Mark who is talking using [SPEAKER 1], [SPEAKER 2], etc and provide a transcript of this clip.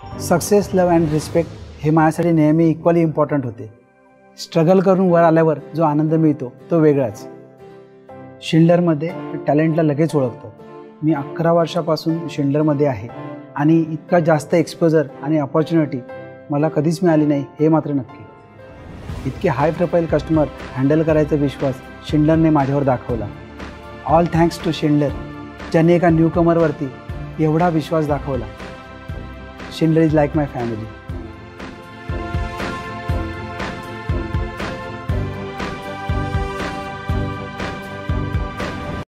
[SPEAKER 1] Success, love and respect हे माझ्यासाठी नेहमी इक्वली इम्पॉर्टंट होते. स्ट्रगल करून वर आल्यावर जो आनंद मिळतो तो वेगळाच. शिंडलरमध्ये टॅलेंटला लगेच ओळखतं. मी 11 वर्षापासून शिंडलरमध्ये आहे आणि इतका जास्त एक्सपोजर आणि अपॉर्च्युनिटी मला कधीच मिळाली नाही हे मात्र नक्की. इतके हाय प्रोफाईल कस्टमर हँडल करायचा विश्वास शिंडलरने माझ्यावर दाखवला. ऑल थँक्स टू शिंडलर, ज्याने एका न्यूकमरवरती एवढा विश्वास दाखवला. Schindler is like my family.